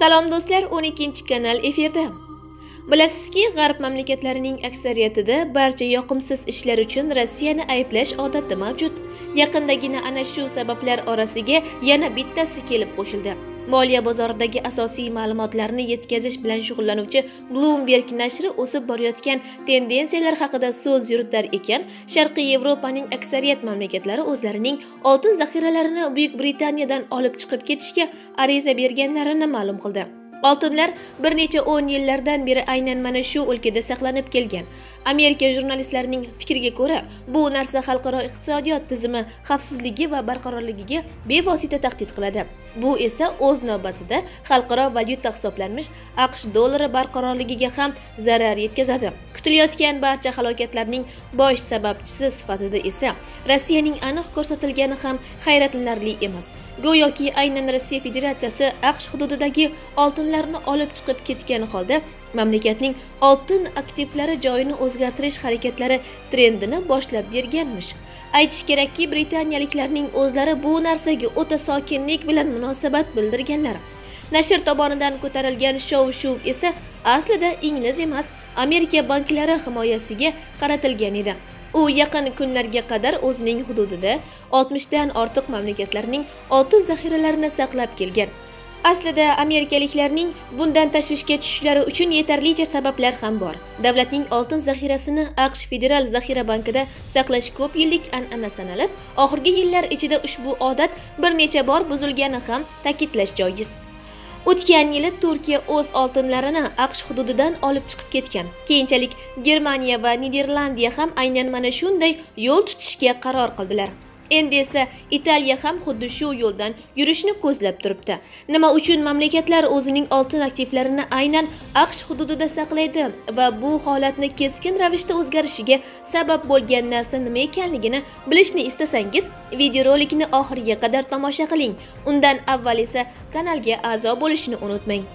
Salom do'stlar, 12-kanal efirda. Bilasizki, G'arb mamlakatlarining aksariyatida barcha yoqimsiz ishlar uchun Rossiyani ayblash odati mavjud. Yaqindagina ana shu sabablar orasiga yana bittasi kelib qo'shildi. Moliya bozoridagi asosiy ma'lumotlarni yetkazish bilan shug'ullanuvchi Bloomberg nashri o'sib borayotgan tendensiyalar haqida so'z yuritar ekan, Sharqiy Yevropaning aksariyat mamlakatlari o'zlarining oltin zaxiralarini Buyuk Britaniyadan olib chiqib ketishga ariza berganlarini ma'lum qildi. Oltinlar bir necha 10 yillardan beri aynan mana shu o'lkada saqlanib kelgan. Amerika jurnalistlarining fikriga ko'ra, bu narsa xalqaro iqtisodiyot tizimi xavfsizligi va barqarorligiga bevosita tahdid qiladi. Bu esa o'z navbatida xalqaro valyuta hisoblanmish AQSh dollari barqarorligiga ham zarar yetkazadi. Kutilayotgan barcha halokatlarning bosh sababchisi sifatida esa Rossiyaning aniq ko'rsatilgani ham hayratlanarli emas. Go'yoki aynan Rossiya Federatsiyasi AQSh hududidagi oltinlarni olib chiqib ketgan holda mamlakatning oltin aktivlari joyini o'zgartirish harakatlari trendini boshlab berganmish. Aytish kerakki, britaniyaliklarning o'zlari bu narsaga o'ta sokinlik bilan munosabat bildirganlar. Nashr tomonidan ko'tarilgan shov-shuv esa aslida ingliz emas, Amerika banklari himoyasiga qaratilgan edi. U yaqin kunlarga qadar o'zining hududida 60 dan ortiq mamlakatlarning oltin zaxiralarini saqlab kelgan. Aslida amerikaliklarning bundan tashvishga tushishlari uchun yetarlicha sabablar ham bor. Davlatning oltin zaxirasini AQSh Federal zaxira bankida saqlash ko'p yillik an'ana sanalib, oxirgi yillar ichida ushbu odat bir necha bor buzilgani ham ta'kidlash joiz. O'tgan yili Turkiya o'z oltinlarini AQSh hududidan olib chiqib ketgan. Keyinchalik Germaniya va Niderlandiya ham aynan mana shunday yo'l tutishga qaror qildilar. Endi esa Italiya ham xuddi shu yo'ldan yurishni ko'zlab turibdi. Nima uchun mamlakatlar o'zining oltin aktivlarini aynan AQSh hududida saqlaydi va bu holatni keskin ravishda o'zgarishiga sabab bo'lgan narsa nima ekanligini bilishni istasangiz, videorolikni oxiriga qadar tomosha qiling. Undan avval esa kanalga a'zo bo'lishni unutmang.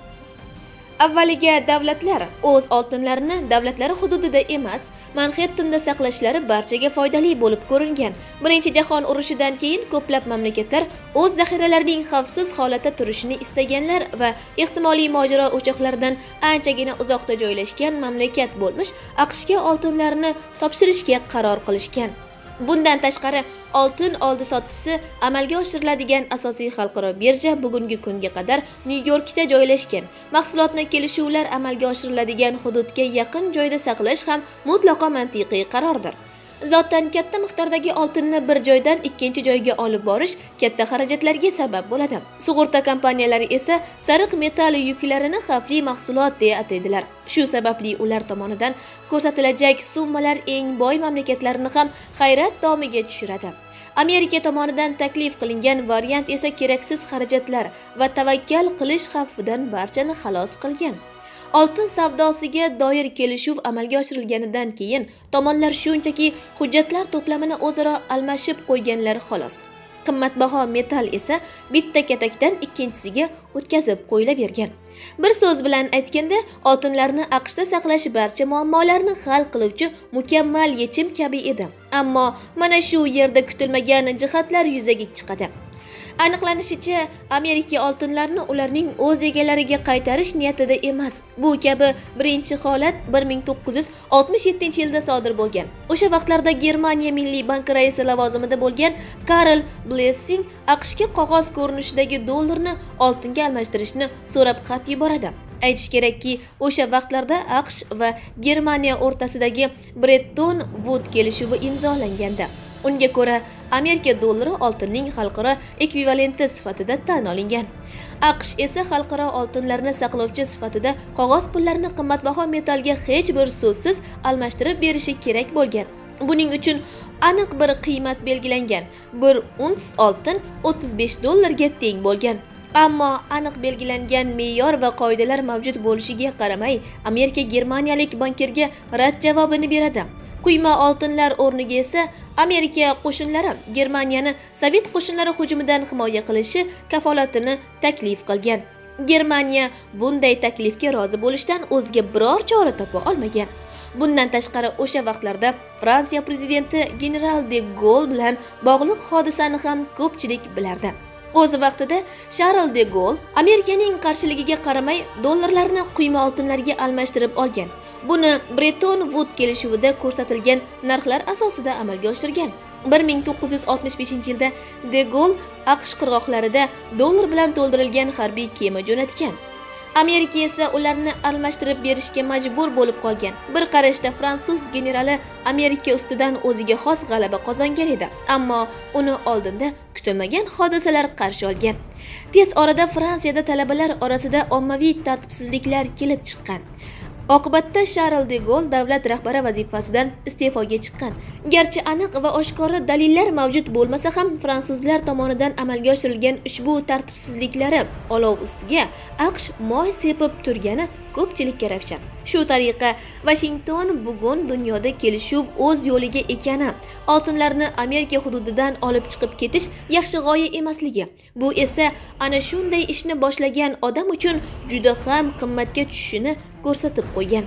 Avvaliga davlatlar o'z oltinlarini davlatlari hududida emas, Manhattanda saqlashlari barchaga foydali bo'lib ko'ringan. Birinchi jahon urushidan keyin ko'plab mamlakatlar o'z zaxiralarining xavfsiz holatda turishini istaganlar va ehtimoliy mojaro o'choqlaridan anchagina uzoqda joylashgan mamlakat bo'lmish AQShga oltinlarini topshirishga qaror qilishgan. Bundan tashqari, oltin oldi-sottisi amalga oshiriladigan asosiy xalqaro birja bugungi kunga qadar Nyu-Yorkda joylashgan. Mahsulotni kelishuvlar amalga oshiriladigan hududga yaqin joyda saqlash ham mutlaqo mantiqiy qarordir. Zotdan katta miqdordagi oltinni bir joydan ikkinchi joyga olib borish katta xarajatlarga sabab bo'ladi. Sug'urta kompaniyalari esa sariq metall yuklarini xavfli mahsulot deya ataydilar. Shu sababli ular tomonidan ko'rsatilajak summalar eng boy mamlakatlarni ham hayrat domiga tushiradi. Amerika tomonidan taklif qilingan variant esa keraksiz xarajatlar va tavakkal qilish xavfidan barchani xalos qilgan. Oltin savdosiga doir kelishuv amalga oshirilganidan keyin tomonlar shunchaki hujjatlar to'plamini o'zaro almashib qo'yganlar xolos. Qimmatbaho metall esa bitta katakdan ikkinchisiga o'tkazib qo'yilavergan. Bir so'z bilan aytganda, oltinlarni AQShda saqlash barcha muammolarni hal qiluvchi mukammal yechim kabi edi. Ammo mana shu yerda kutilmagan jihatlar yuzaga chiqadi. Aniqlanishicha, Amerika oltinlarni ularning o'z egalariga qaytarish niyatida emas. Bu kabi birinchi holat 1967-yilda sodir bo'lgan. O'sha vaqtlarda Germaniya Milliy banki raisi lavozimida bo'lgan Karl Blessing AQShga qog'oz ko'rinishidagi dollarni oltinga almashtirishni so'rab xat yuboradi. Aytish kerakki, o'sha vaqtlarda AQSh va Germaniya o'rtasidagi Bretton Woods kelishuvi imzolangandi. Unga ko'ra, Amerika dollari oltinning xalqaro ekvivalenti sifatida tan olingan. AQSh esa xalqaro oltinlarni saqlovchi sifatida qog'oz pullarni qimmatbaho metallga hech bir so'zsiz almashtirib berishi kerak bo'lgan. Buning uchun aniq bir qiymat belgilangan. Bir uns oltin 35 dollarga teng bo'lgan. Ammo aniq belgilangan me'yor va qoidalar mavjud bo'lishiga qaramay, Amerika germaniyalik bankirga rad javobini beradi. Quyma oltinlar o'rniga esa Amerika qo'shinlari Germaniyani Sovet qo'shinlari hujumidan himoya qilishi kafolatini taklif qilgan. Germaniya bunday taklifga rozi bo'lishdan o'zga biror chora topa olmagan. Bundan tashqari, o'sha vaqtlarda Fransiya prezidenti General de Gaulle bilan bog'liq hodisani ham ko'pchilik bilardi. O'z vaqtida Charles de Gaulle Amerikaning qarshiligiga qaramay dollarlarni quyma oltinlarga almashtirib olgan. Buni Bretton Woods kelishuvida ko'rsatilgan narxlar asosida amalga oshirgan. 1965-yilda de Gaulle AQSh qirg'oqlarida dollar bilan to'ldirilgan harbiy kema jo'natgan. Amerika esa ularni almashtirib berishga majbur bo'lib qolgan. Bir qarashda fransuz generali Amerika ustidan o'ziga xos g'alaba qozongan edi, ammo uni oldinda kutilmagan hodisalar qarshi olgan. Tez orada Fransiyada talabalar orasida ommaviy tartibsizliklar kelib chiqqan. Oqibatda Charles de Gaulle davlat rahbari vazifasidan iste'foga chiqqan. Garchi aniq va oshkora dalillar mavjud bo'lmasa ham, fransuzlar tomonidan amalga oshirilgan ushbu tartibsizliklari olov ustiga AQSh moy sepib turgani ko'pchilikka ravshan. Shu tariqa Washington bugun dunyoda kelishuv o'z yo'liga ekani, oltinlarni Amerika hududidan olib chiqib ketish yaxshi g'oya emasligi. Bu esa ana shunday ishni boshlagan odam uchun juda ham qimmatga tushishini ko'rsatib qo'ygan.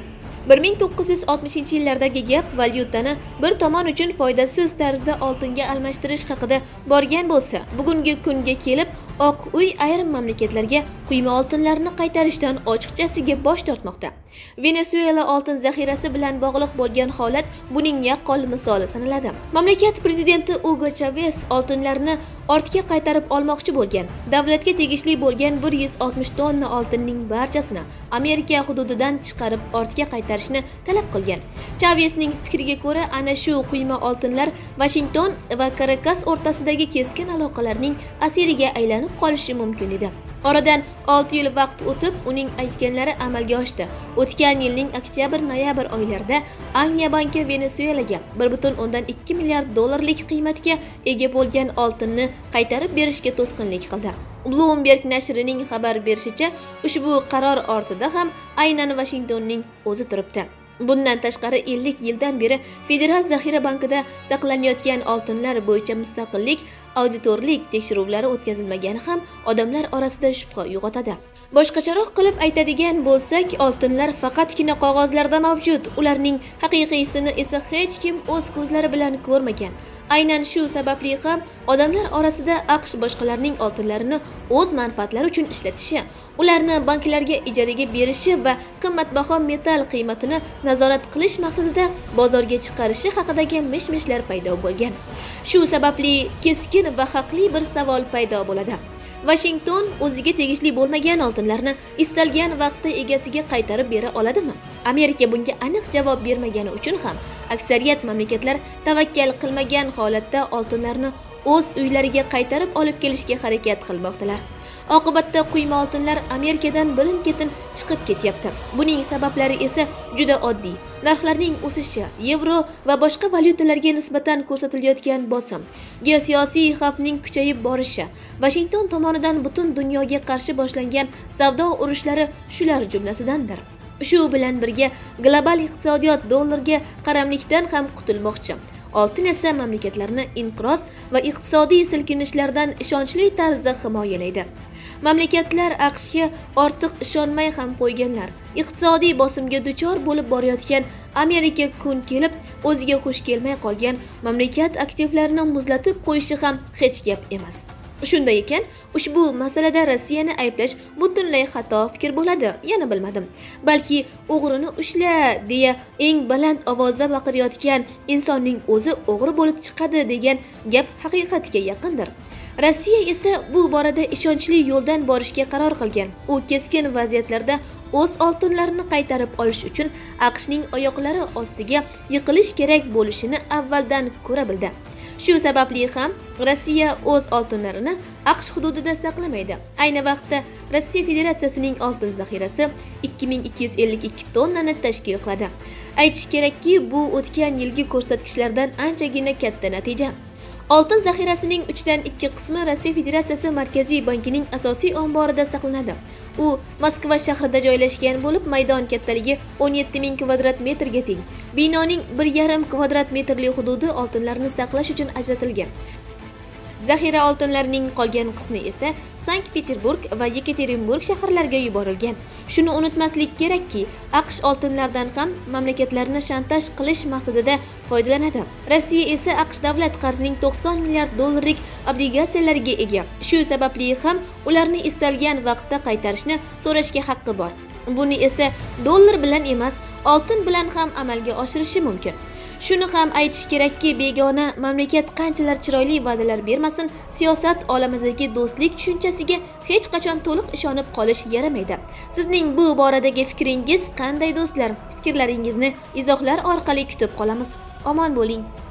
1960-yillardagi gap valyutani bir tomon uchun foydasiz tarzda oltinga almashtirish haqida borgan bo'lsa, bugungi kunga kelib Oq uy ayrim mamlakatlarga quyma oltinlarni qaytarishdan ochiqchasiga bosh tortmoqda. Venesuela oltin zaxirasi bilan bog'liq bo'lgan holat buning yaqqol misoli sanaladi. Mamlakat prezidenti Hugo Chavez oltinlarni ortga qaytarib olmoqchi bo'lgan. Davlatga tegishli bo'lgan 160 tonna oltinning barchasini Amerika hududidan chiqarib ortga qaytarishni talab qilgan. Chavezning fikriga ko'ra, ana shu quyma oltinlar Washington va Caracas o'rtasidagi keskin aloqalarning asiriga aylanib qolishi mumkin edi. Oradan 6 yil vaqt o'tib, uning aytganlari amalga oshdi. O'tgan yilning oktyabr-noyabr oylarida Angliya banki Venesuelaga 1.2 milliard dollarlik qiymatga ega bo'lgan oltinni qaytarib berishga to'sqinlik qildi. Bloomberg nashrining xabar berishicha, ushbu qaror ortida ham aynan Washingtonning o'zi turibdi. Bundan tashqari 50 yildan beri Federal zaxira bankida saqlanayotgan oltinlar bo'yicha mustaqillik auditorlik tekshiruvlari o'tkazilmagani ham odamlar orasida shubha uyg'otadi. Boshqacharoq qilib aytadigan bo'lsak, oltinlar faqatgina qog'ozlarda mavjud. Ularning haqiqiysini esa hech kim o'z ko'zlari bilan ko'rmagan. Aynan shu sababli ham odamlar orasida AQSh boshqalarning oltinlarini o'z manfaatlari uchun ishlatishi, ularni banklarga ijaraga berishi va qimmatbaho metall qiymatini nazorat qilish maqsadida bozorga chiqarishi haqidagi mish-mishlar paydo bo'lgan. Shu sababli keskin va haqli bir savol paydo bo'ladi. Washington o'ziga tegishli bo'lmagan oltinlarni istalgan vaqtda egasiga qaytarib bera oladimi? Amerika bunga aniq javob bermagani uchun ham aksariyat mamlakatlar tavakkal qilmagan holatda oltinlarni o'z uylariga qaytarib olib kelishga harakat qilmoqdalar. Oqibatda quyma oltinlar Amerikadan birin-ketin chiqib ketyapti. Buning sabablari esa juda oddiy. Narxlarning o'sishi, yevro va boshqa valyutalarga nisbatan ko'rsatilayotgan bosim, geosiyosiy xavfning kuchayib borishi, Washington tomonidan butun dunyoga qarshi boshlangan savdo urushlari shular jumlasidandir. Shu bilan birga global iqtisodiyot dollarga qaramlikdan ham qutulmoqchi. Oltin esa mamlakatlarni inqiroz va iqtisodiy silkinishlardan ishonchli tarzda himoyalaydi. Mamlakatlar AQShga ortiq ishonmay ham qo'yganlar. Iqtisodiy bosimga duchor bo'lib borayotgan Amerika kun kelib o'ziga xush kelmay qolgan mamlakat aktivlarini muzlatib qo'yishi ham hech gap emas. Shunday ekan, ushbu masalada Rossiyani ayblash butunlay xato fikr bo'ladi, yana bilmadim. Balki o'g'rini ushla deya eng baland ovozda baqirayotgan insonning o'zi o'g'ri bo'lib chiqadi degan gap haqiqatga yaqindir. Rossiya esa bu borada ishonchli yo'ldan borishga qaror qilgan. U keskin vaziyatlarda o'z oltinlarini qaytarib olish uchun AQShning oyoqlari ostiga yiqilish kerak bo'lishini avvaldan ko'ra bildi. Shu sababli ham Rossiya o'z oltinlarini AQSh hududida saqlamaydi. Ayni vaqtda Rossiya Federatsiyasining oltin zaxirasi 2252 tonnani tashkil qiladi. Aytish kerakki, bu o'tgan yilgi ko'rsatkichlardan anchagina katta natija. Oltin zaxirasining 3dan 2 qismi Rossiya Federatsiyasi Markaziy bankining asosiy omborida saqlanadi. U Moskva shahrida joylashgan bo'lib, maydon kattaligi 17,000 kvadrat metrga teng. Binoning 1,5 kvadrat metrli hududi oltinlarni saqlash uchun ajratilgan. Zaxira oltinlarining qolgan qismi esa Sankt-Peterburg va Yekaterinburg shaharlariga yuborilgan. Shuni unutmaslik kerakki, AQSh oltinlardan ham mamlakatlarni shantaj qilish maqsadida foydalanadi. Rossiya esa AQSh davlat qarzining 90 milliard dollarlik obligatsiyalariga ega. Shu sababli ham ularni istalgan vaqtda qaytarishni so'rashga haqqi bor. Buni esa dollar bilan emas, oltin bilan ham amalga oshirishi mumkin. Shuni ham aytish kerakki, begona mamlakat qanchalar chiroyli va'dalar bermasin, siyosat olamidagi do'stlik tushunchasiga hech qachon to'liq ishonib qolish yaramaydi. Sizning bu boradagi fikringiz qanday do'stlar? Fikrlaringizni izohlar orqali kutib qolamiz. Omon bo'ling.